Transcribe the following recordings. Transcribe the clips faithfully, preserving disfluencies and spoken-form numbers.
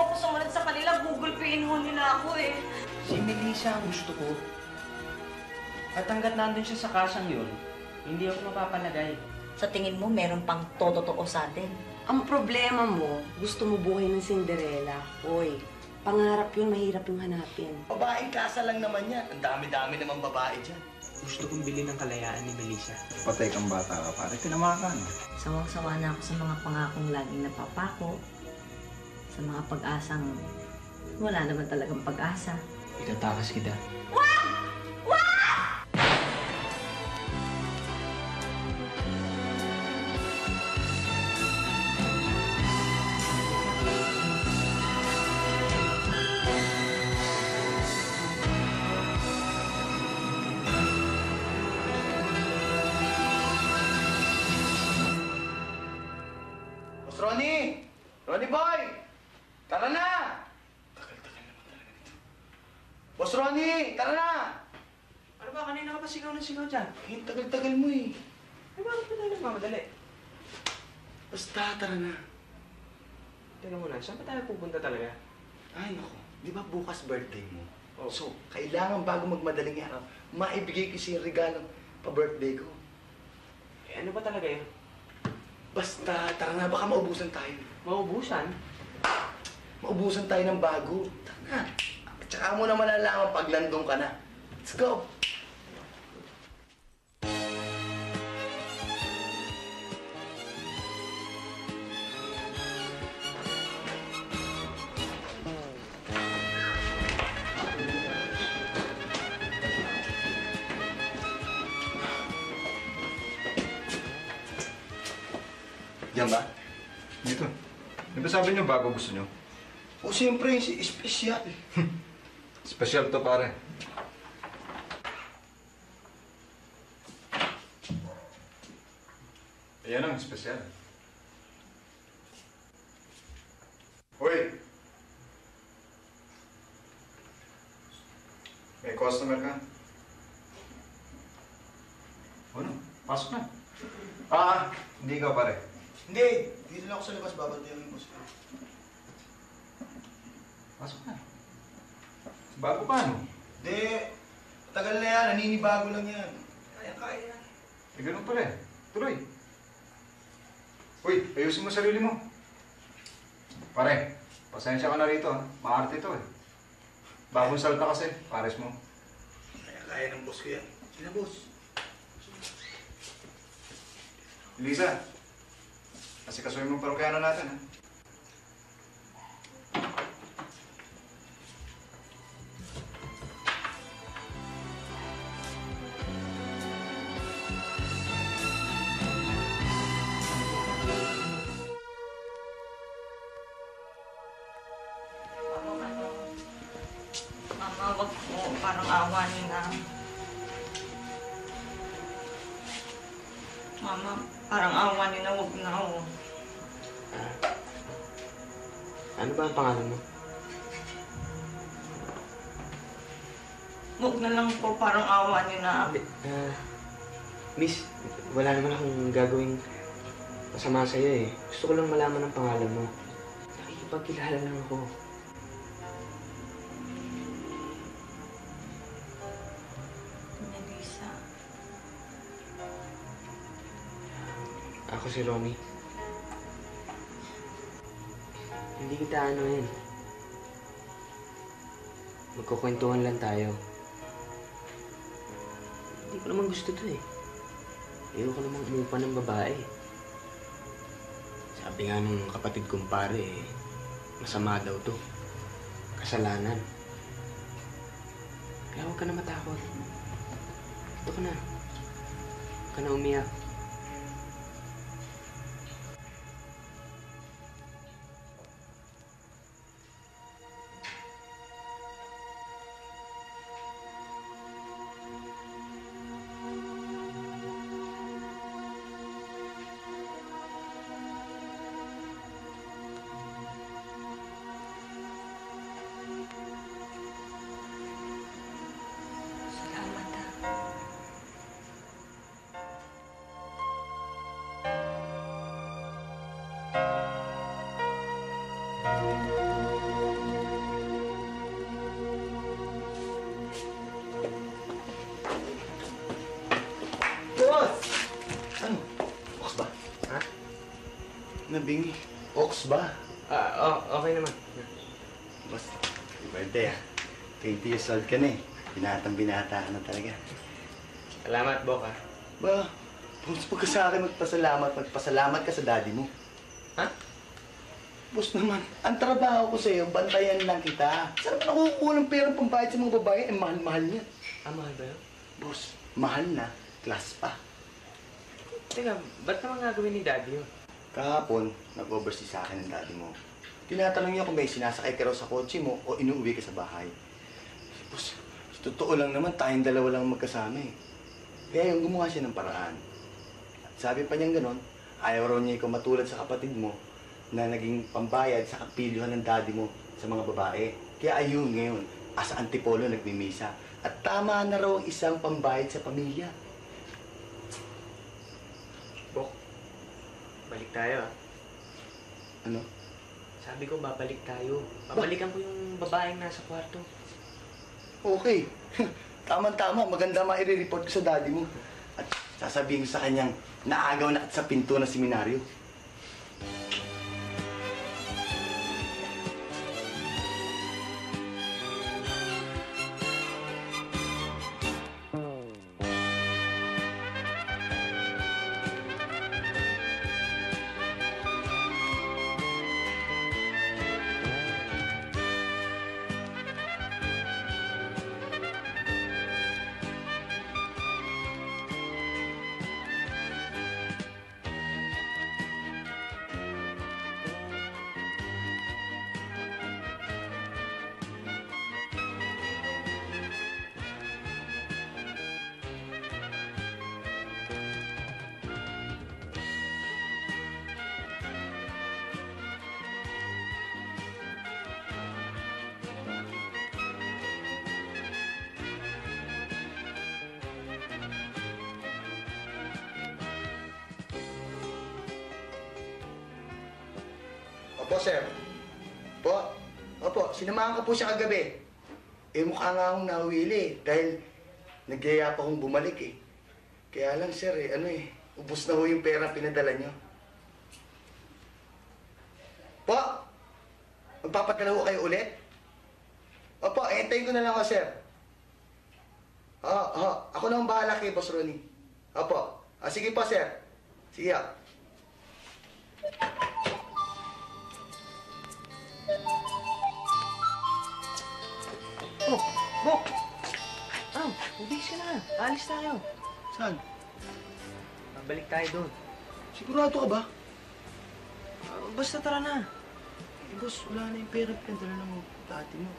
ako sumunod sa kanila, gugulpiin ho nila ako eh. Si Melissa ang gusto ko. At hanggat nandun siya sa kasang yun, hindi ako mapapalagay. Sa tingin mo, meron pang totoo sa atin. Ang problema mo, gusto mo buhay ng Cinderella. Hoy, pangarap yun, mahirap yung hanapin. Babaeng kasa lang naman yan. Ang dami-dami naman babae dyan. Gusto kong bilhin ng kalayaan ni Melissa. Patay kang bata ka, pare. Tinamakan. Sawang-sawa na ako sa mga pangakong laging napapako. Sa mga pag-asang wala naman talagang pag-asa. Itatakas kita. Boss Ronnie! Ronnie boy! Tara na! Tagal-tagal naman talaga nito. Boss Ronnie! Tara na! Ano ba? Kanina ka pa sigaw ng sigaw dyan? Eh, ang tagal-tagal mo eh. Eh, bakit ba tayo nagmamadali? Basta, tara na. Teka muna, saan pa tayo pupunta talaga? Ay, naku. Di ba bukas birthday mo? Oh. So, kailangan bago magmadaling araw, maibigay ko sa'yo yung regalong pa-birthday ko. Eh, ano ba talaga yun? Basta, tara na. Baka maubusan tayo. Maubusan? Maubusan tayo ng bago. Tara na. At saka mo na malalaman pag landong ka na. Let's go! Diyan ba? Dito. Di ba sabi niyo bago gusto niyo? O siyempre, si espesyal. Special to, pare. Ayan ang espesyal. Hoy! May customer ka? Ano? Pasok na. Ah, hindi ka, pare. Hindi, dito lang ako sa labas. Babantayan yung boss ko. Pasok na. Bago pa, ano? Hindi, tagal na yan. Naninibago lang yan. Kaya-kaya yan. Eh, ganun pala eh. Tuloy. Uy, ayusin mo sarili mo. Pare, pasensya ka na rito, ha? Maarte ito, eh. Bagong salta kasi, pares mo. Kaya-kaya ng boss ko yan. Sige na, boss. Lisa, kasi kasuhin mo parokyano natin, ha? Mama, wag po. Parang awa niyo na. Mama, parang awa niyo na. Wag na oh. Ano ba ang pangalan mo? Wag na lang po. Parang awa niyo na. Ah, miss, wala naman akong gagawing masama sa'yo eh. Gusto ko lang malaman ang pangalan mo. Nakikipagkilala lang ako. Melissa. Ako si Ronnie. Hindi kita ano yun. Magkukwentuhan lang tayo. Hindi ko naman gusto to eh. Ayoko namang umupa ng babae. Sabi nga nung kapatid kong pare eh, masama daw to. Kasalanan. Kaya huwag ka na matakot. Ito ka na. Huwag ka na umiyak. Salamat ha. Nabingi. Ox ba? Ah, oh, okay naman. Boss, happy birthday ah. twenty years old ka na eh. Binatang binata ka na talaga. Salamat, Bok, ha? Ba, boss, huwag ka sa akin magpasalamat. Magpasalamat ka sa daddy mo. Ha? Boss naman, ang trabaho ko sa'yo, bantayan lang kita. Saan ka nakukuha ng perang pambayad sa mga babae? Eh, mahal-mahal niya. Ah, mahal ba yun? Boss, mahal na. Class pa. Teka, ba't naman gagawin ni Daddy yun? Kahapon, nag-oversee sa akin ng daddy mo. Tinatanong niya kung may sinasakay ka raw sa kotse mo o inuuwi ka sa bahay. Boss, sa totoo lang naman, tayong dalawa lang magkasama eh. Kaya yung gumawa siya ng paraan. At sabi pa niyang ganon, ayaw raw niya ikaw matulad sa kapatid mo na naging pambayad sa kapilyuhan ng daddy mo sa mga babae. Kaya ayun ngayon, as antipolo nagmimisa. At tama na raw ang isang pambayad sa pamilya. Bok, balik tayo, ah. Ano? Sabi ko, babalik tayo. Babalikan ko yung babaeng nasa kwarto. Okay. Tama-tama, maganda ma-i-report ko sa daddy mo. At sasabihin ko sa kanyang naagaw na sa pinto ng seminaryo. Opo, sir. Po. Opo, sinamahan ko po siya kagabi. Eh, mukha nga akong nawili dahil nagyaya pa akong bumalik eh. Kaya lang, sir, eh, ano eh, ubos na ho yung pera pinadala niyo. Po, magpapadala ho kayo ulit? Opo, entayin ko na lang ako, sir. Oo, oo, ako na ang bahala kay Boss Ronnie. Opo, ah, sige po, sir. Sige, ah. Oh, Bok! Oh, ubis ka na. Alis tayo. Saan? Babalik tayo doon. Sigurado ka ba? Ah, basta tara na. Eh, boss, wala na yung pera pinadala ng dati mo.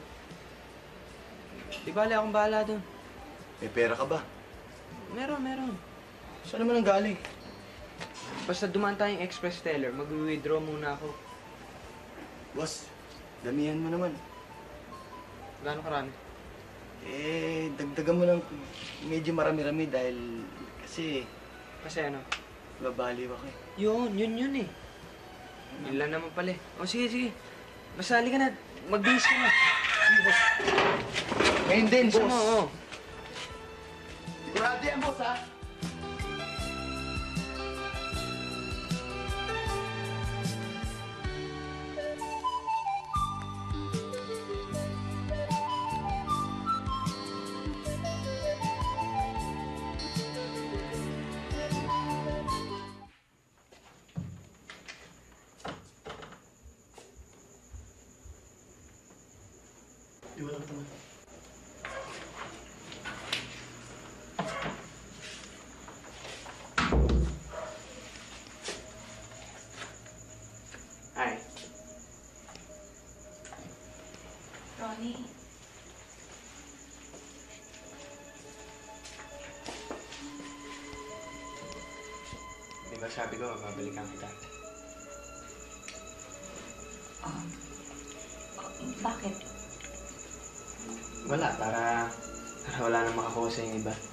Di bali akong bahala doon. May pera ka ba? Meron, meron. Saan naman ang galing? Basta dumaan tayong express teller, mag-withdraw muna ako. Boss, damihan mo naman. Gano'ng karami? Eh, dagdagan mo lang medyo marami-rami dahil kasi Kasi ano? babaliw ako eh. Yun, yun yun eh. Yun lang naman pala eh. O sige, sige. Basta halika na. Mag-base ka na. Ngayon din, Gusto boss. mo, oo. Sigurado yan, boss, ha? Di walang taman. Hi. Ronnie, Di ba sabi ko, babalikan kita. um, bakit? Wala, para, para wala nang makakuha sa yung iba.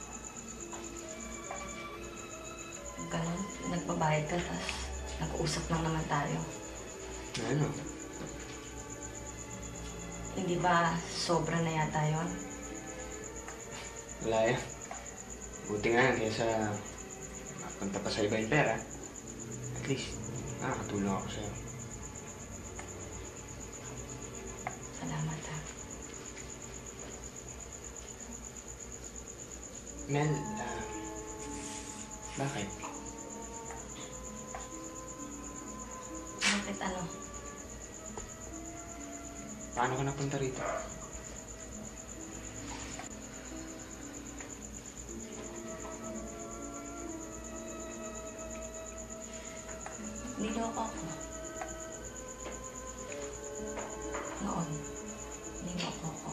Ganun, nagbabayad ka, tapos nag-uusap lang naman tayo. Ano? Hindi ba sobra na yata yun? Wala yan. Buti nga yan, kaysa mapunta pa sa iba yung pera. At least, nakakatulong ako sa'yo. Salamat ha. Mel, ah, bakit? Bakit ano? Paano ka napunta rito? Niloko ako. Noon, niloko ako.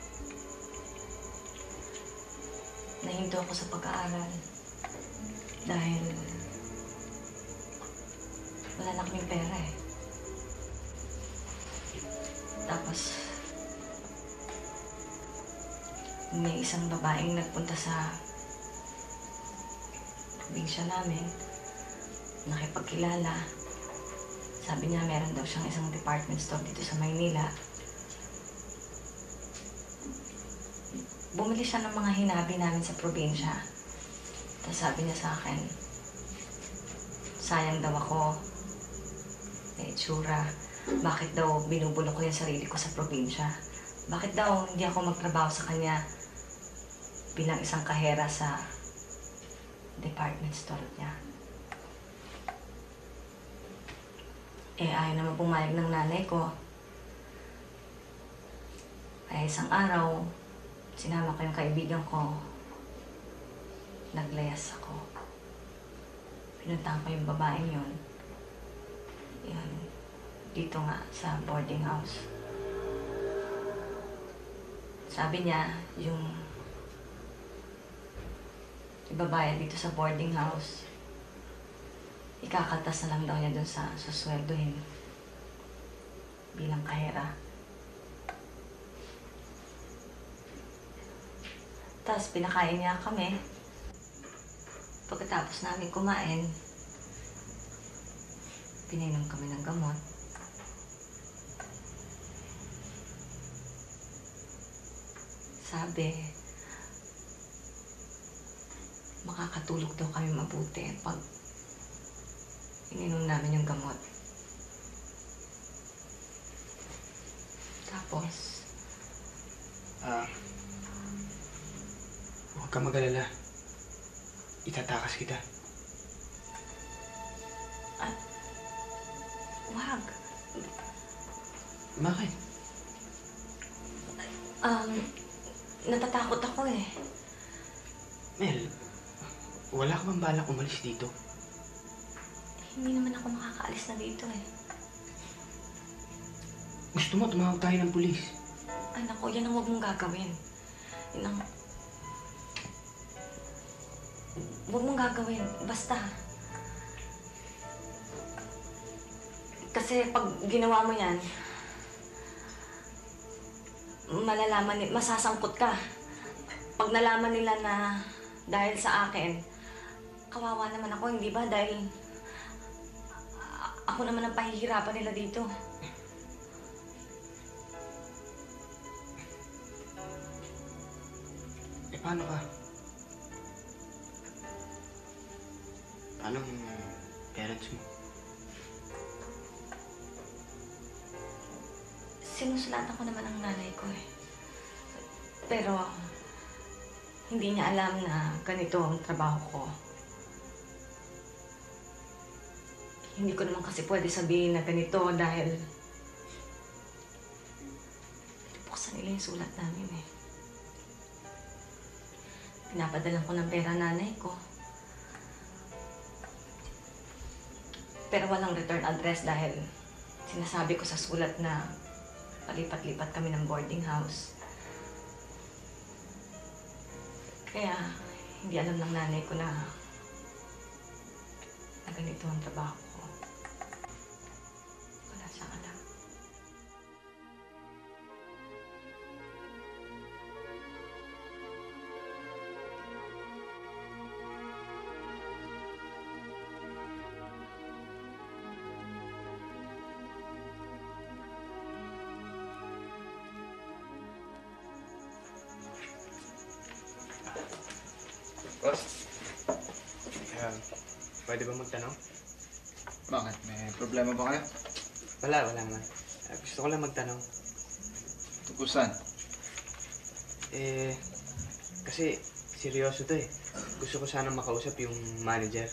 Nahinto ako sa pag-aaral dahil wala na kaming pera eh. Tapos, may isang babaeng nagpunta sa probinsya namin, nakipagkilala. Sabi niya meron daw siyang isang department store dito sa Maynila. Bumili siya ng mga hinabi namin sa probinsya. Tapos sabi niya sa akin, sayang daw ako, may itsura. Bakit daw binubulok ko yung sarili ko sa probinsya? Bakit daw hindi ako magtrabaho sa kanya bilang isang kahera sa department store niya? Eh, ayaw naman pumayag ng nanay ko. Kaya isang araw, sinama ko yung kaibigan ko. Naglayas ako. Pinuntahan ko yung babaeng yun. Yun. Dito nga, sa boarding house. Sabi niya, yung ibabayad dito sa boarding house, ikakaltas na lang daw niya dun sa susweldohin bilang kahera. Tapos pinakain niya kami. Pagkatapos namin kumain, pinainom kami ng gamot. Sabi, makakatulog daw kami mabuti pag ininom namin yung gamot. Tapos, Ah, huwag ka mag-alala. Itatakas kita. at, wag. Bakit? Um, natatakot ako eh. Mel, wala ka bang balak umalis dito? Hindi naman ako makakaalis na dito eh. Gusto mo tumawag tayo ng pulis? Ay naku, yan ang huwag mong gagawin. Yan ang... Huwag mong gagawin. Basta. Kasi pag ginawa mo yan, malalaman, ni- masasangkot ka. Pag nalaman nila na dahil sa akin, kawawa naman ako, hindi ba? Dahil a- ako naman ang pahihirapan nila dito. Eh, paano ka? Paano yung parents mo? Sinusulatan ko naman ang nanay ko eh. Pero, hindi niya alam na ganito ang trabaho ko. Hindi ko naman kasi pwede sabihin na ganito dahil buksan nila yung sulat namin eh. Pinapadalan ko ng pera nanay ko. Pero walang return address dahil sinasabi ko sa sulat na palipat-lipat kami ng boarding house. Kaya hindi alam ng nanay ko na, na ganito ang trabaho ko. Wala siyang alam. Boss? Uh, pwede ba magtanong? Bakit? May problema ba kayo? Wala, wala naman. Ah, gusto ko lang magtanong. Tungkol saan? Eh, kasi seryoso to eh. Gusto ko sana makausap yung manager.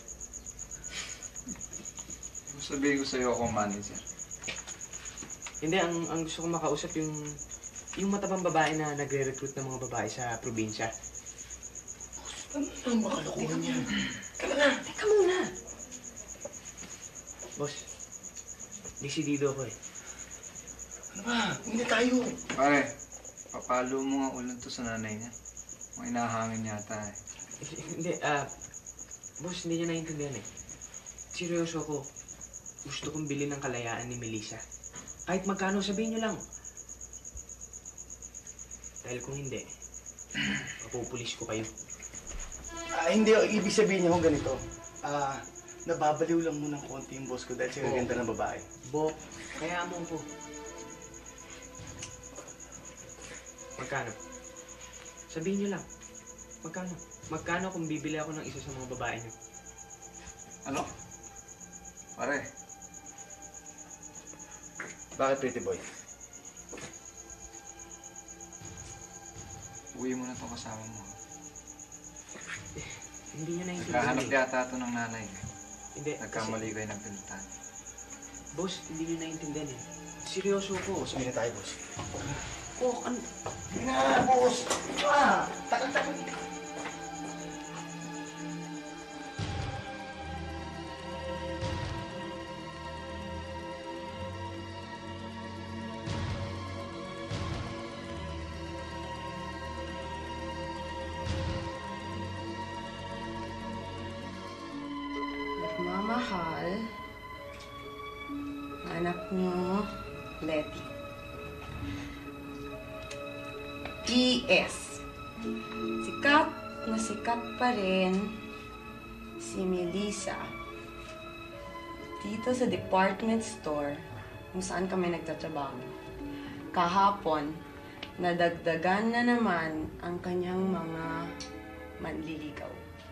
Sabihin ko sa'yo akong manager. Hindi, ang, ang gusto ko makausap yung yung matabang babae na nagre-recruit ng mga babae sa probinsya. Ano ang makalukuhan yan? Teka na! Teka muna. Boss, desidido ako eh. Ano ba? Hindi tayo. Pare, papalo mo nga ulan to sa nanay niya. Mga inahangin yata eh. Hindi, ah, boss, hindi niya naiintindihan eh. Seryoso ako. Gusto kong bilhin ng kalayaan ni Melissa. Kahit magkano, sabihin niyo lang. Dahil kung hindi, papupulis ko kayo. Ah, hindi, ibig sabihin niya kung ganito. Ah, nababaliw lang muna ng konti yung boss ko dahil sa Oo. gaganda ng babae. Bok, kaya mo ko. Magkano? Sabihin niyo lang. Magkano? Magkano kung bibili ako ng isa sa mga babae niyo? Ano? Pare, Bakit, pretty boy? uwi mo na itong kasama mo. Hindi niya naiintindihan Naghahanap eh. yata ito ng nanay. Hindi, Nagkamali kasi, kayo ng pinuntahan. boss, hindi niyo naiintindihan eh. Seryoso ko. Sabihin na tayo, boss. Oh, ano? Hindi na, boss! Ah! Takal-takal! Nagmamahal. Anak niyo, Letty. P S Sikat na sikat pa rin si Melissa dito sa department store kung saan kami nagtatrabaho. Kahapon, nadagdagan na naman ang kanyang mga manliligaw.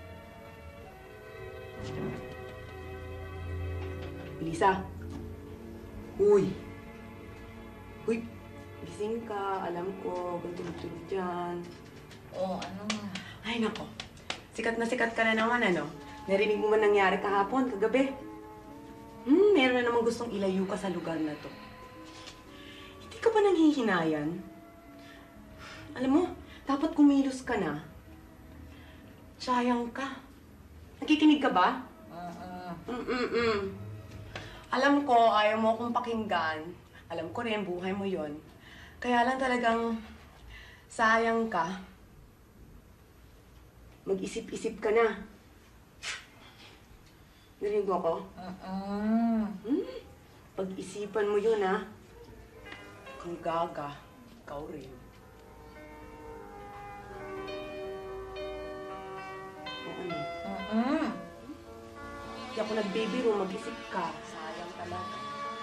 Lisa. Uy. Uy. Gising ka. Alam ko. Kung tulog-tulog dyan. Oh, ano nga? Ay, nako. Sikat na sikat ka na naman, ano? Narinig mo man nangyari kahapon, kagabi. Hmm, meron na namang gustong ilayo ka sa lugar na to. Hindi ka ba nanghihinayan? Alam mo, dapat kumilos ka na. Sayang ka. Nakikinig ka ba? Uh-uh. Mm-mm-mm. Alam ko, ayaw mo akong pakinggan. Alam ko rin, buhay mo yon. Kaya lang talagang sayang ka. Mag-isip-isip ka na. Narinig mo ako? Uh-uh. Hmm? Pag-isipan mo yun, ha? Kung gaga, ikaw rin. O ano? Uh-uh. Hindi ako nagbibiro, mag-isip ka. Sayang talaga.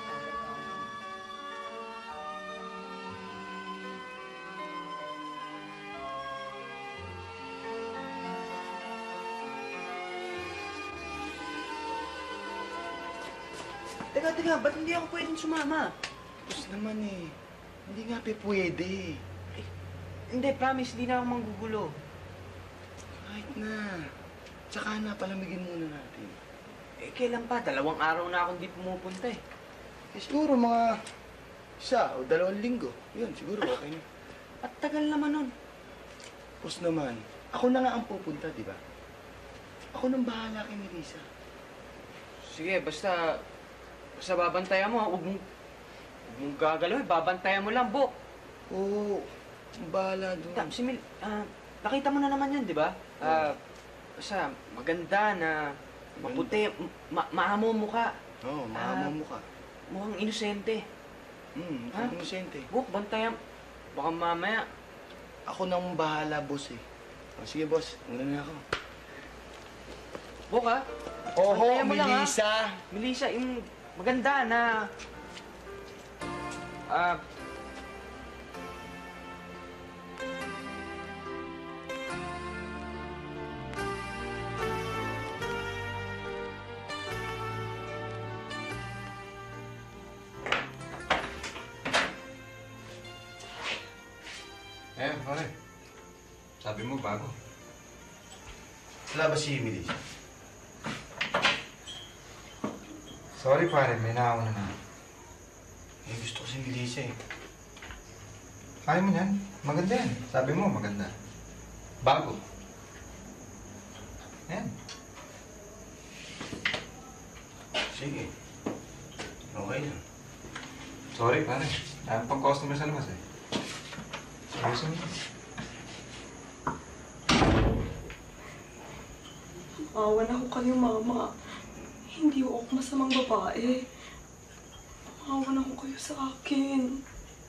Teka, teka, ba't hindi ako pwedeng sumama? Boss naman eh. Hindi nga pe pwede. Hindi, promise, hindi na ako manggugulo. Kahit na. Tsaka na, palamigin muna natin. Eh, kailan pa? Dalawang araw na akong di pumupunta eh. Eh, siguro mga isa o dalawang linggo. Yun, siguro okay na. At tagal naman nun. Boss naman, ako na nga ang pupunta, di ba? Ako nang bahala kay Melissa. Sige, basta... Basta babantayan mo, ha? Huwag mong... Huwag mong gagalaw, eh. Babantayan mo lang, Bok. Oo, ang bahala doon. Ta, si Mil... Ah, nakita mo na naman yan, di ba? Ah, basta maganda na... Maputi, ma maamo mo ka. Oo, oh, Ah. mahamo mo ka. Mukhang inosente. Hmm, Ha? ang inosente. Bok, bantayan. Baka mamaya... Ako nang bahala, boss eh. O, sige, boss. Muna na ako. Bok, ha? Oho, Bantayan mo lang, ha? Melissa! Melissa, yung maganda na... Ah... Eh, pare. Sabi mo, bago. Wala ba si Melissa? Sorry, pare. May nauna na. Eh, gusto ko si Melissa eh. Kaya mo yan. Maganda yan. Sabi mo, maganda. Bago. Yan. Sige. Okay lang. Sorry, pare. Dahil pang customer sa labas eh. Ayusin mo. Awa na ko kayo, Mama. Hindi ko ako masamang babae. Awa na ko kayo sa akin.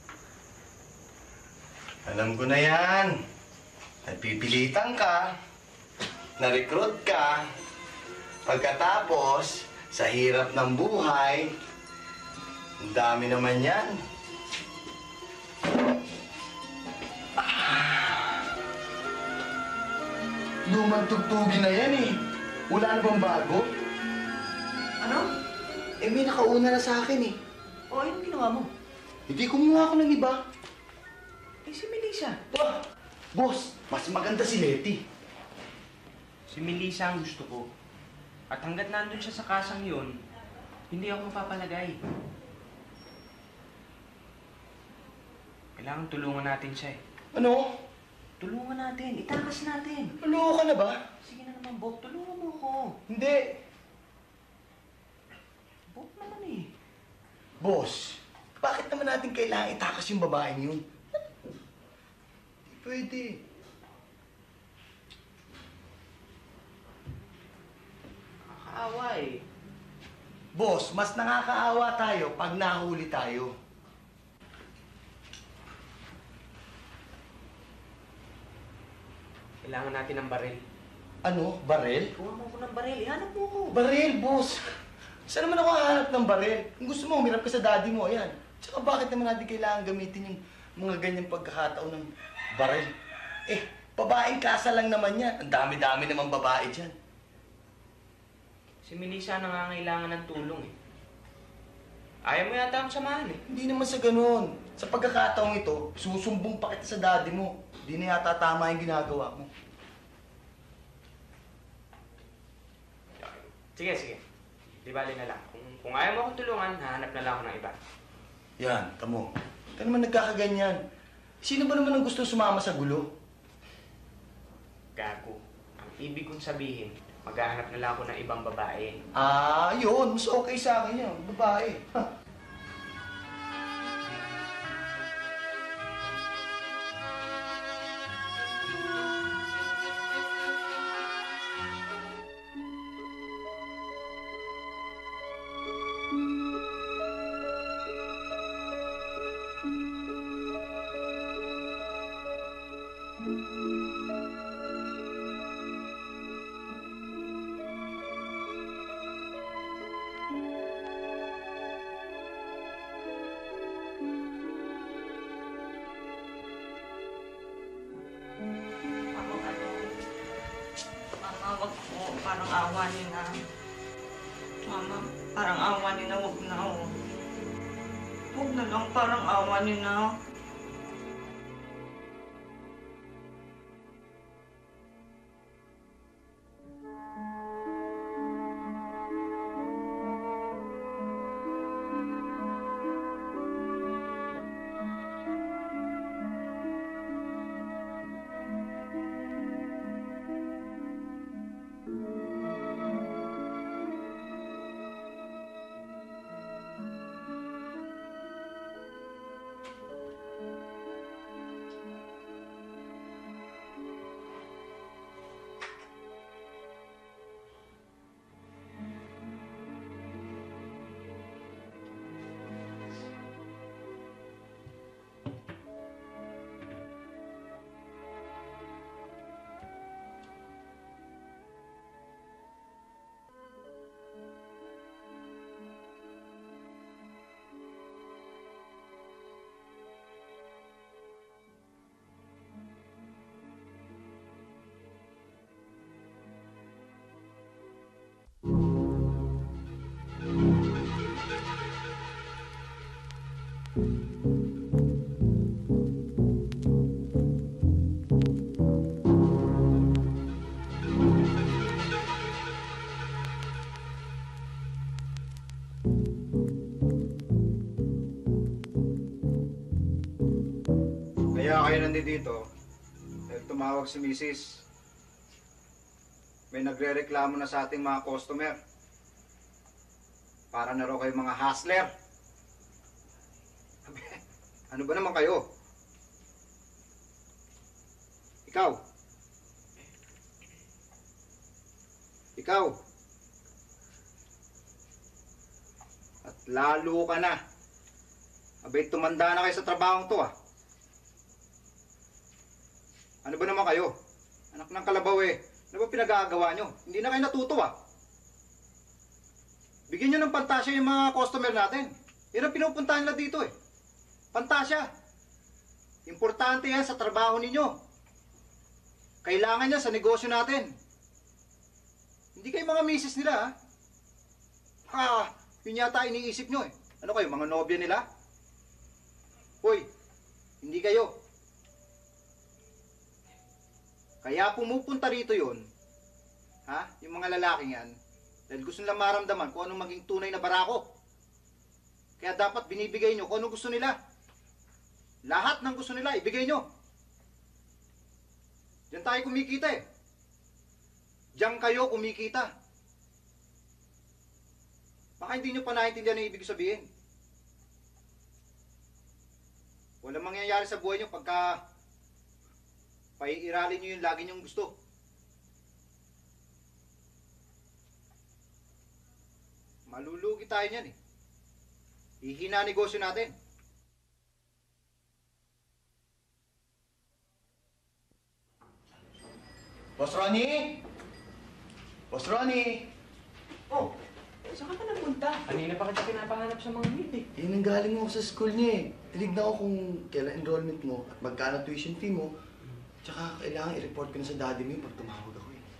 Alam ko na yan. Nagpipilitan ka. Na-recruit ka. Pagkatapos, sa hirap ng buhay, ang dami naman yan. Ah. Lumang tugtugin na yan eh. Wala na bang bago? Ano? Eh, may nakauna na sa akin eh. O, anong ginawa mo? Hindi kumuha ako ng iba. Eh, si Melissa. Bah! Boss, mas maganda si Letty. Si Melissa ang gusto ko. At hanggat nandun siya sa kasang yun, hindi ako mapapalagay. Kailangan tulungan natin siya eh. Ano? Tulungan natin, itakas natin. Luloko ka na ba? Sige na naman, Bob, tulungan mo ako. Hindi. Bob naman eh. Boss, bakit naman natin kailangan itakas yung babaeng yun? Hindi pwede. Nakakaawa eh. Boss, mas nakakaawa tayo pag nahuli tayo. Kailangan natin ng baril. Ano? Barel? Kuha mo ako ng baril, ihanap mo ako. Barel, boss. Saan naman ako hahanap ng barel? Kung gusto mo, humirap ka sa daddy mo, ayan. Tsaka bakit naman natin kailangan gamitin yung mga ganyang pagkakataon ng barel? Eh, babaeng kasa lang naman yan. Ang dami-dami namang babae dyan. Si Melissa nangangailangan ng tulong eh. Ayaw mo yata akong samahan eh. Hindi naman sa ganun. Sa pagkakataong ito, susumbong pa kita sa daddy mo. Hindi na yata tama yung ginagawa mo. Sige, sige. Di bali na lang. Kung, kung ayaw mo akong tulungan, hahanap na lang ako ng iba. Yan, tamo. Ito naman nagkakaganyan. Sino ba naman ang gusto sumama sa gulo? Gago. Ang ibig kong sabihin, maghahanap na lang ako ng ibang babae. Ah, yun. Mas okay sa akin yan. Babae. Ha. Mama, ano? Mama, wag po. Parang awa niyo na. Mama, parang awa niyo na. Wag na, oh. Wag na lang. Parang awa niyo na. Kaya kayo nandito dahil tumawag si misis. May nagre-reklamo na sa ating mga customer. Para na raw kayo mga hustler. Abe, ano ba naman kayo? Ikaw. Ikaw. At lalo ka na. Abay, tumanda na kayo sa trabahong to ah. Ano ba naman kayo? Anak ng kalabaw eh. Ano ba pinag-aagawa nyo? Hindi na kayo natuto ah. Bigyan nyo ng pantasya yung mga customer natin. Yan ang pinupuntahan nila dito eh. Pantasya. Importante yan sa trabaho ninyo. Kailangan yan sa negosyo natin. Hindi kayo mga misis nila ha. Ha, yun yata iniisip nyo eh. Ano kayo, mga nobya nila? Hoy, hindi kayo. Kaya pumupunta rito yun, ha? Yung mga lalaking yan, dahil gusto nila maramdaman kung anong maging tunay na barako. Kaya dapat binibigay nyo kung anong gusto nila. Lahat ng gusto nila, ibigay nyo. Diyan tayo kumikita eh. Diyan kayo kumikita. Baka hindi nyo pa naiintindihan ang ibig sabihin. Walang mangyayari sa buhay nyo pagka paiiralin nyo yung lagi nyong gusto. Malulugi tayo niyan eh. Ihina negosyo natin. Boss Ronnie! Boss Ronnie! Oh, saan ka pa nagpunta? Kanina pa kita pinapahanap sa mga meet eh. Eh, nanggaling ako sa school niya eh. Tinignan ko kung kailan enrollment mo at magkano tuition fee mo. Tsaka kailangan i-report ko na sa daddy mo pag tumawag ako eh.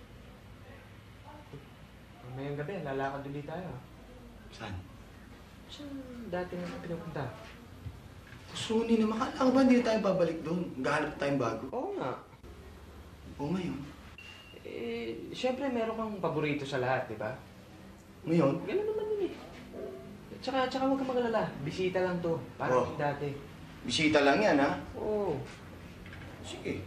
Mamayang gabi, lalakad ulit tayo. Saan? Saan dati na pinupunta? Boss Ronnie naman, akala ko ba hindi na tayo babalik doon? Maghahanap tayong bago. Oo nga. O ngayon? Eh, syempre meron kang paborito sa lahat, di ba? Ngayon? Ganun naman yun eh. Tsaka, tsaka huwag kang magalala. Bisita lang to. Parang Oh. dati. Bisita lang yan ha? Oo. Sige.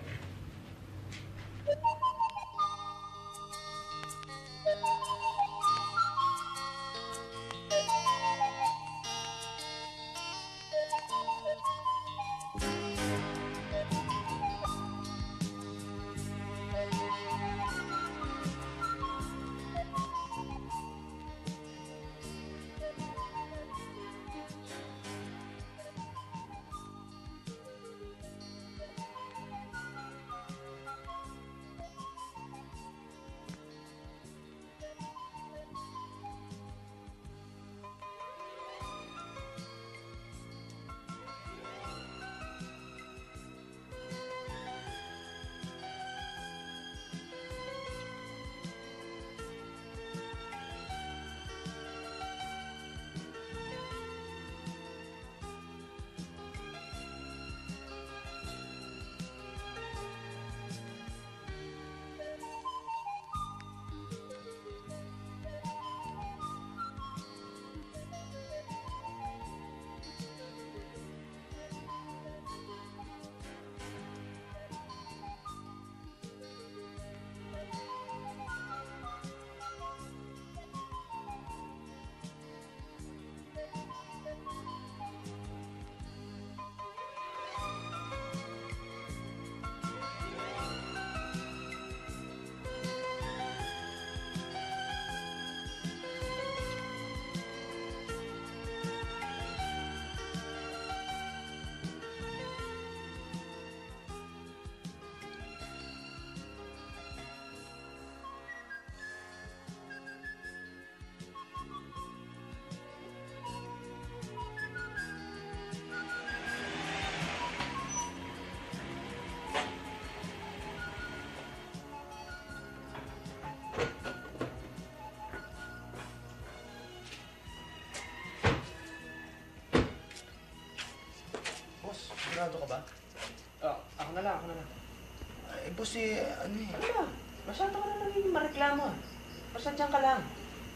Sigurado ka ba? Oh, ako na lang, ako na lang. Ay, boss eh, ano eh. Ano ba? Masyado ka na nagiging mareklamo ah. Basta dyan ka lang.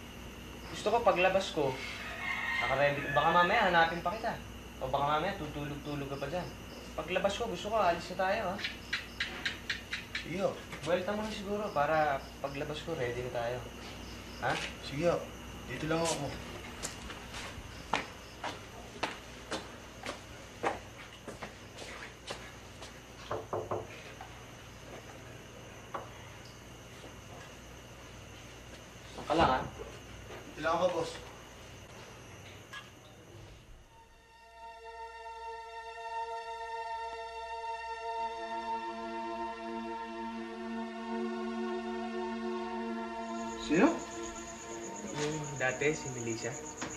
Gusto ko paglabas ko, nakaready. Baka mamaya hanapin pa kita. O baka mamaya tutulog-tulog ka pa dyan. paglabas ko, gusto ko, alis na tayo, ha? Sige ho. Buwelta mo na siguro para paglabas ko, ready na tayo. Ha? Sige ho. Dito lang ako. Saka lang, ha? Dito lang ako, boss. Sino? Yung dati, si Melissa.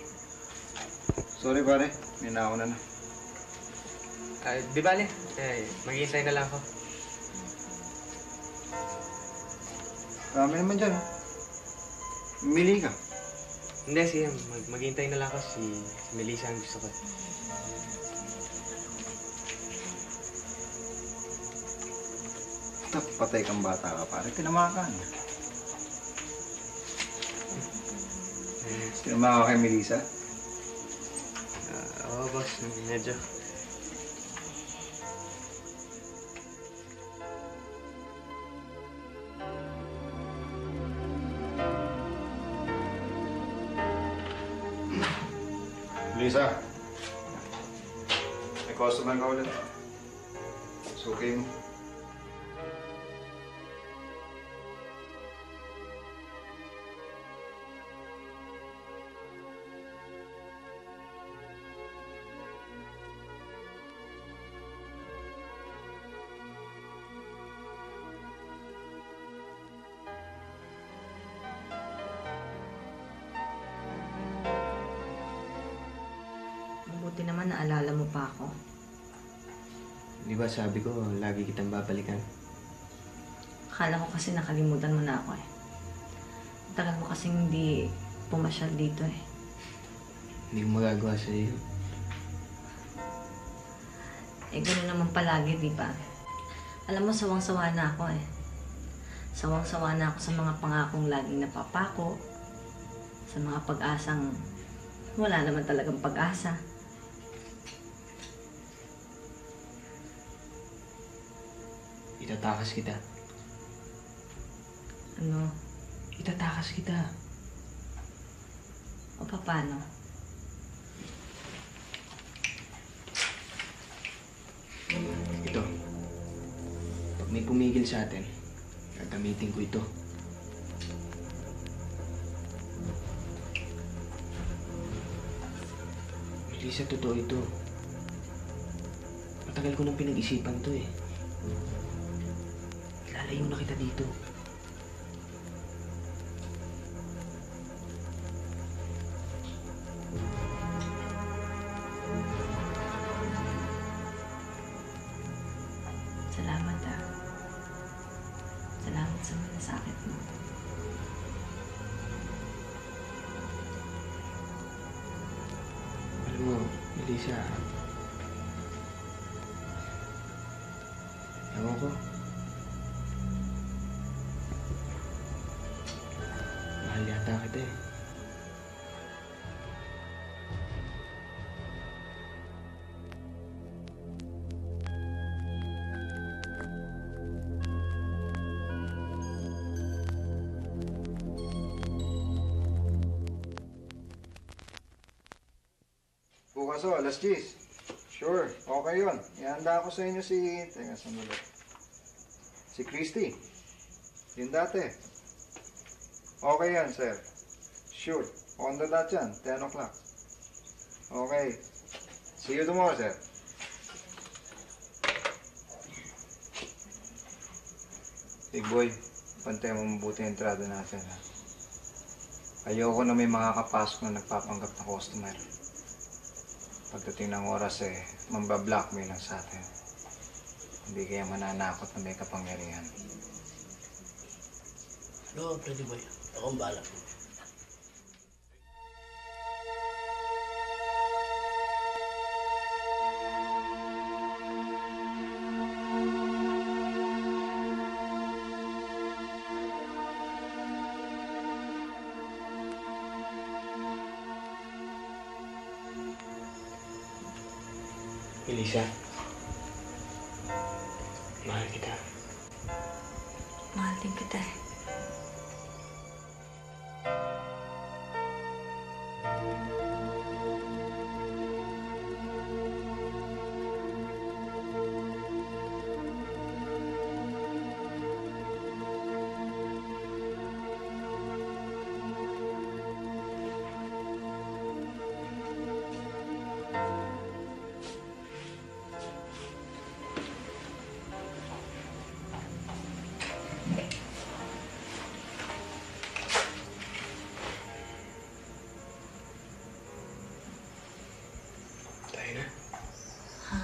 Sorry pare, may nauna na. Ah, di bale, eh, maghihintay na lang ako. Marami naman dyan. oh. Mili ka. Hindi, si mag maghihintay na lang ako. Si, si Melissa ang gusto ko. Tap, patay kang bata ka pare, tinamakan. Tinamakan ka kay Melissa? Ah, oo, boss. Medyo. Melissa. May customer ka ulit. Suki mo. Mabuti naman naalala mo pa ako. Di ba sabi ko, lagi kitang babalikan? Akala ko kasi nakalimutan mo na ako eh. Tagal mo kasing hindi pumasyal dito eh. Hindi ko magagawa sa iyo. Eh, gano'n naman palagi, di ba? Alam mo, sawang-sawa na ako eh. Sawang-sawa na ako sa mga pangakong laging napapako. Sa mga pag-asang wala naman talagang pag-asa. Itatakas kita. Ano? Itatakas kita. O paano? Ito. Pag may pumigil sa atin, gagamitin ko ito. Melissa, totoo ito. Matagal ko nang pinag-isipan to eh. Lalayo na kita dito. Salamat ah. Salamat sa malasakit mo. Alam mo, Melissa, ewan ko. Mahal yata kita eh. Bukas o, alas diyes. Sure, okay yun. Ihanda ko sa inyo si... Teka, sandali. Si Christy. Yung dati. Okay yan, sir. Sure. On the dot yan, ten o'clock. Okay. See you tomorrow, sir. Big boy, pantay mo mabuti yung entrada natin, ha? Ayoko na may makakapasok na nagpapanggap na customer. Pagdating ng oras eh, mambablockmail lang sa atin. Hindi kaya mananakot na may kapangyarihan. No, pwede boy. Ako ang bahala. Melissa, Mahal kita. Mahal din kita eh. Tayo na. Ha?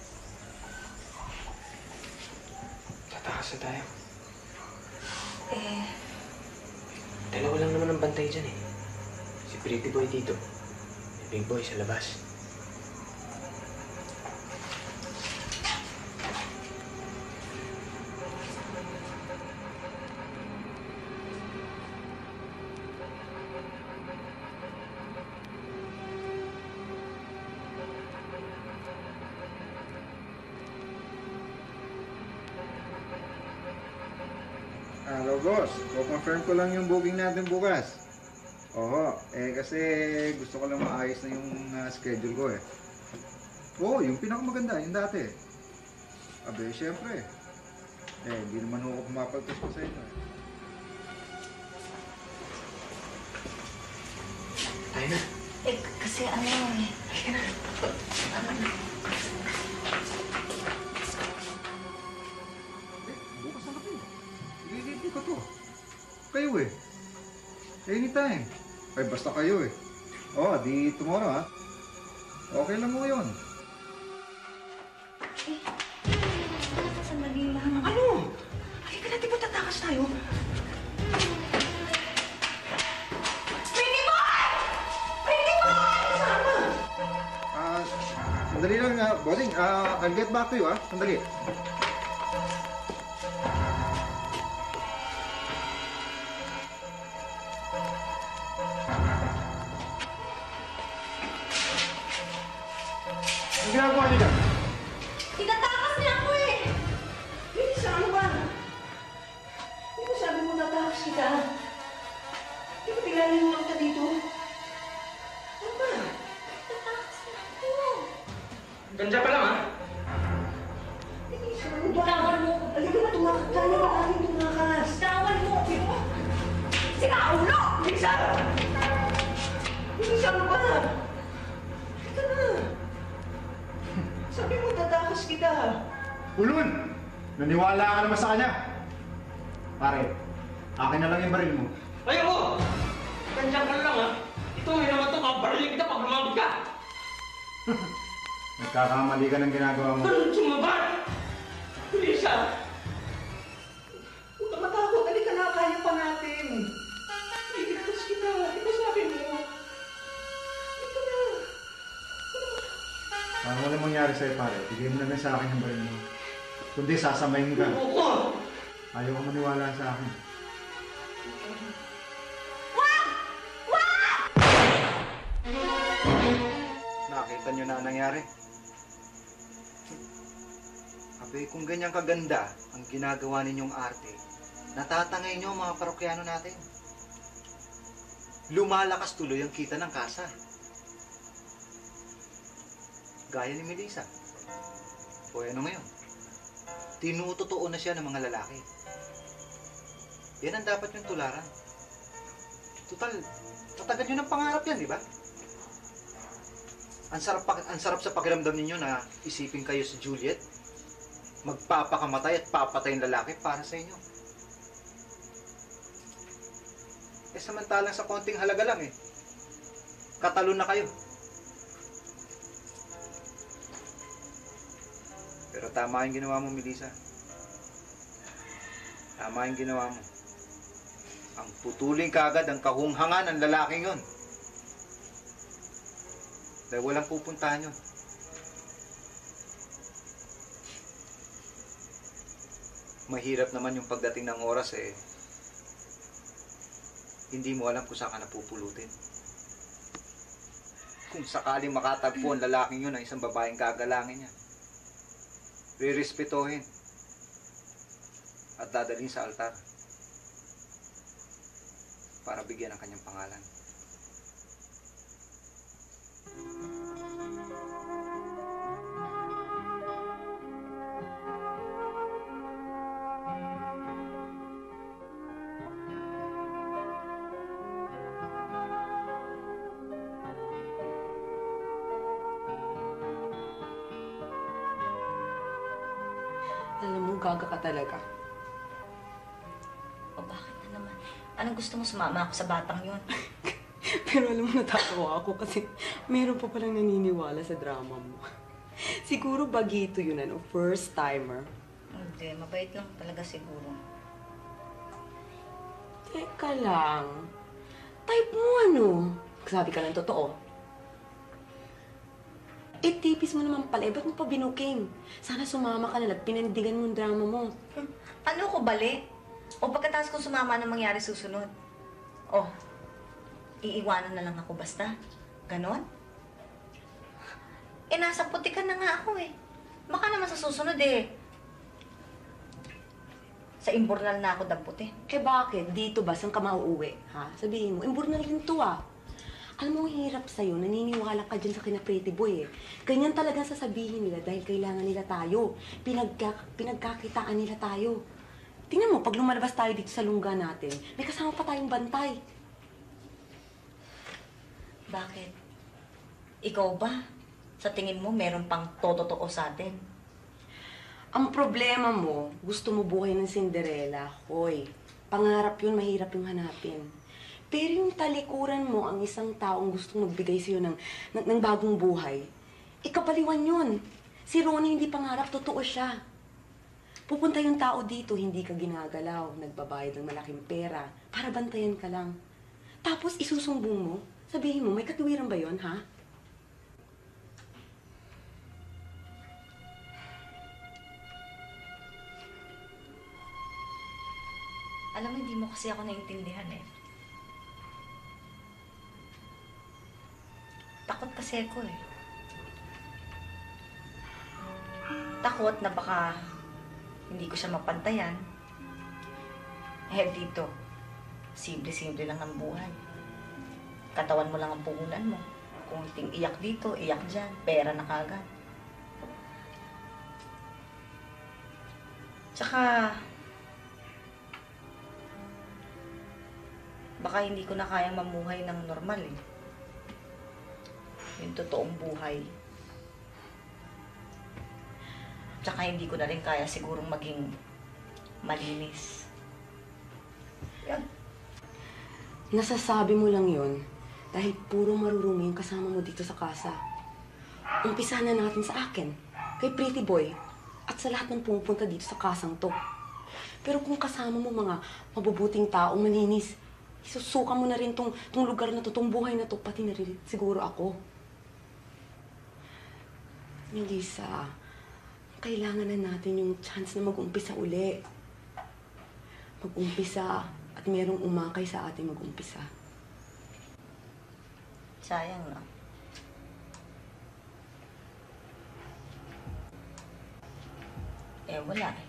Tatakas na tayo. Eh, Dalawa lang naman ang bantay dyan eh. Si Pretty Boy dito. Si Big Boy sa labas. Hello, boss. Co-confirm ko lang yung booking natin bukas. Oo, eh kasi gusto ko lang maayos na yung uh, schedule ko eh. Oo, yung pinakamaganda, yung dati. Abe, syempre. Eh, di naman ako pumapaltos ko sa inyo eh. Tayo na. eh kasi ano eh. Eh, bukas na kayo. Ililipi ko to. Kayo eh. Anytime. Ay, basta kayo eh. Oo, di tomorrow ha. Okay lang mo yun. Eh, sandali lang. Ano? Halika natin po, tatakas tayo. Pretty boy! Pretty boy! Sama! Ah, sandali lang ah, bossing. Ah, I'll get back to you ah. Sandali. Ang ginagawa niyo dyan? Tinatakas niya ako eh! Hindi sa ano ba? Hindi ba sabi mo tatakas kita? Hindi ba tingnan mo kita dito? Ano ba? Tatakas niya ako. Ganda pa lang, ha? Hindi sa ano ba? Bitawan mo. Halika na, tumakas. Kaya ba aking tumakas? Bitawan mo. Sika, ulo! Lisa! Hindi sa ano ba? Halika na. Sabi mo tatakas kita. Ulun! Naniwala ka naman sa kanya. Pare, akin na lang yung baril mo. Ayoko! Ganda ka lang, ha? Ito ngayon naman ito, kabarilin kita pag lumabig ka! Nagkakamali ka ng ginagawa mo. Ganun sumabat! Lisa! Huwag ka matakot. Halika na. Kaya pa natin. Tatakas kita. Di ba sabi mo? Halika na. Ano wala mangyari sa'yo, pare? Bigay mo na lang sa akin yung baril mo. Kundi sasamayin ka. Ayoko! Ayaw ko maniwala sa akin. Nakita niyo na ang nangyari? Abe, kung ganyan kaganda ang ginagawa ninyong arte, natatangay niyo ang mga parokyano natin. Lumalakas tuloy ang kita ng kasa. Gaya ni Melissa. O ano ngayon? Tinutotoo na siya ng mga lalaki. Yan ang dapat yung tularan. Total, tatagan nyo ng pangarap yan, di ba? Ang sarap, pa- ang sarap sa pakiramdam ninyo na isipin kayo si Juliet, magpapakamatay at papatay ng lalaki para sa inyo. Eh samantalang sa konting halaga lang eh, katalo na kayo. Pero tama yung ginawa mo, Melissa. Tama yung ginawa mo. Ang putulin kaagad ang kahunghangan ng lalaking yon. Dahil walang pupuntahan yun. Mahirap naman yung pagdating ng oras eh. Hindi mo alam kung saan ka napupulutin. Kung sakaling makatagpo ang lalaking yun ang isang babaeng kagalangin niya, rerespetohin at dadalhin sa altar para bigyan ng kanyang pangalan. Alam mo, gaga ka talaga. O bakit na naman? Anong gusto mo, sumama ako sa batang yon? Pero alam mo, natatawa ako kasi meron pa palang naniniwala sa drama mo. Siguro bagito yun, ano, first timer. Hindi, mabait lang talaga siguro. Teka lang. Type mo ano? Sabi ka ng totoo. Eh, tipis mo naman pala. Eh, ba't mo pa binuking? Sana sumama ka na at pinandigan mo yung drama mo. Hmm, ano ko, bali? O pagkatapos kung sumama, anong mangyari susunod? O, iiwanan na lang ako basta? Ganon? Eh, nasa putikan na nga ako eh. Baka naman sa susunod eh. Sa imburnal na ako damputin. Eh, bakit? Dito ba? Saan ka mauuwi? Ha? Sabihin mo, imburnal rin to ah. Alam mo, ang hirap sa'yo, naniniwala ka dyan sa kina Pretty Boy eh. Ganyan talaga sasabihin nila dahil kailangan nila tayo. Pinagka, pinagkakitaan nila tayo. Tingnan mo, pag lumalabas tayo dito sa lungga natin, may kasama pa tayong bantay. Bakit? Ikaw ba? Sa tingin mo, meron pang totoo sa atin? Ang problema mo, gusto mo buhay ng Cinderella. Hoy, pangarap yun, mahirap yung hanapin. Pero yung talikuran mo, ang isang taong gustong magbigay sa'yo ng, ng, ng bagong buhay, ikapaliwan yun. Si Ronnie hindi pangarap, totoo siya. Pupunta yung tao dito, hindi ka ginagalaw, nagbabayad ng malaking pera, para bantayan ka lang. Tapos isusumbong mo, sabihin mo, may katuwiran ba yon ha? Alam mo, hindi mo kasi ako naintindihan eh. Takot kasi ako eh. Takot na baka hindi ko siya mapantayan. Eh dito, simple-simple lang ang buhay. Katawan mo lang ang puhunan mo. Kung ting iyak dito, iyak dyan, pera na kagad. Tsaka, baka hindi ko na kayang mamuhay ng normal eh. Yung totoong buhay. Tsaka hindi ko na rin kaya sigurong maging malinis. Yan. Nasasabi mo lang yon dahil puro marurumi yung kasama mo dito sa kasa. Umpisa na natin sa akin, kay Pretty Boy, at sa lahat ng pumupunta dito sa kasang to. Pero kung kasama mo mga mabubuting taong malinis, isusuka mo na rin tong, tong lugar na to, tong buhay na to, pati na rin siguro ako. Melissa, kailangan na natin yung chance na mag-umpisa uli. Mag-umpisa at merong umakay sa ating mag-umpisa. Sayang na. Eh, wala eh.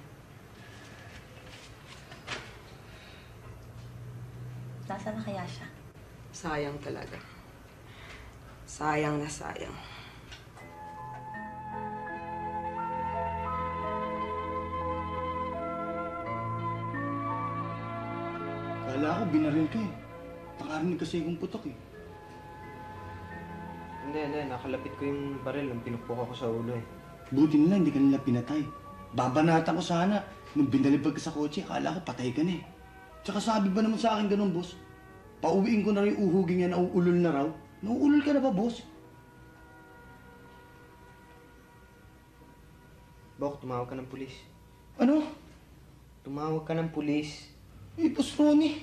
Nasaan na kaya siya? Sayang talaga. Sayang na sayang. Kala ko binaril ka eh. Nakarinig kasi akong putok eh. Hindi, hindi. Nakalapit ko yung baril nung pinupok ako sa ulo eh. Buti nila hindi ka nila pinatay. Babanatan ko sana. Nung binalibag ka sa kotse, akala ko patay ka na eh. Tsaka sabi ba naman sa akin ganun, boss? Pauwiin ko na rin yung uhugin niya na uulol na raw. Nauulol ka na ba, boss? Bok, tumawag ka ng pulis. Ano? Tumawag ka ng pulis. Eh, boss Ronnie.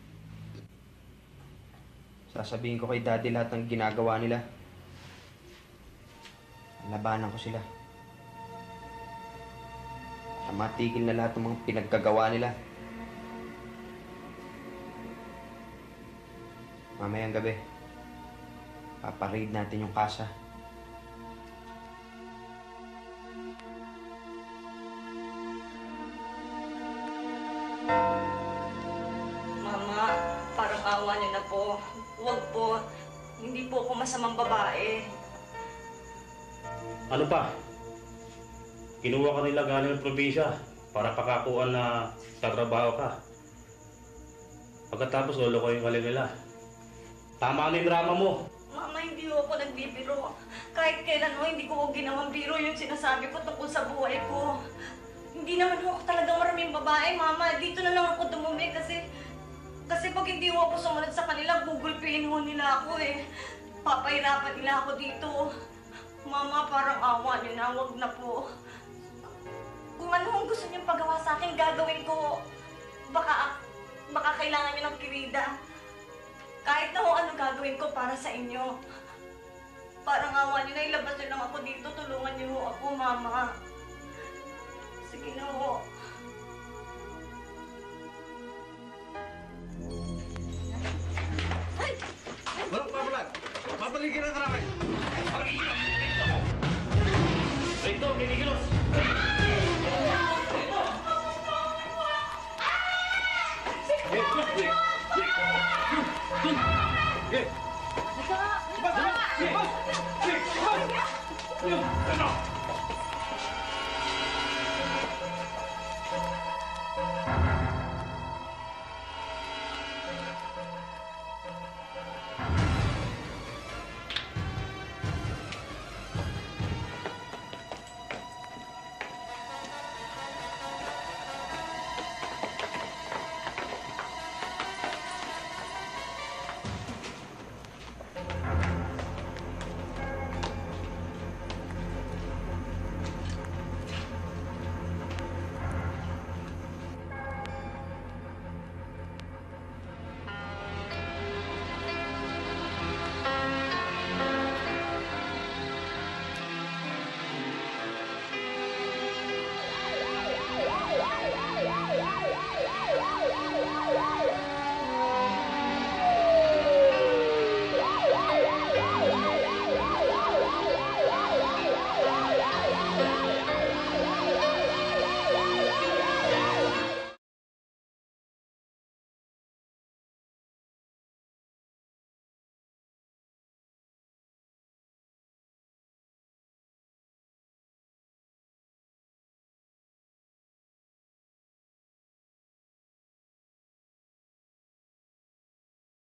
Sasabihin ko kay Daddy lahat ng ginagawa nila. Labanan ko sila. Para matigil na lahat ng mga pinaggagawa nila. Mamayang gabi, paparaid natin yung kasa. Hindi po ako masamang babae. Ano pa? Kinuha ka nila galing ng probinsya para pakakuan na tatrabaho ka. Pagkatapos lolokohin ka nila. Tama na yung drama mo. Mama, hindi ho ako nagbibiro. Kahit kailan ho, hindi ko ho ginawang biro yung sinasabi ko tungkol sa buhay ko. Hindi naman ho ako talagang maraming babae, Mama. Dito na lang ako dumumi kasi... Kasi pag hindi ho ako sumunod sa kanila, gugulpihin ho nila ako eh. Papahirapan nila ako dito. Mama, parang awa niyo na, wag na po. Kung ano ang gusto niyong pagawa sa akin, gagawin ko. Baka, baka kailangan niyo ng kirida. Kahit na ho ano gagawin ko para sa inyo. Parang awa niyo na, ilabas niyo lang ako dito. Tulungan niyo ho ako, Mama. Sige na ho. Walang papalag! Mapaligyan ang karami! Rito, kinikilos! Ano?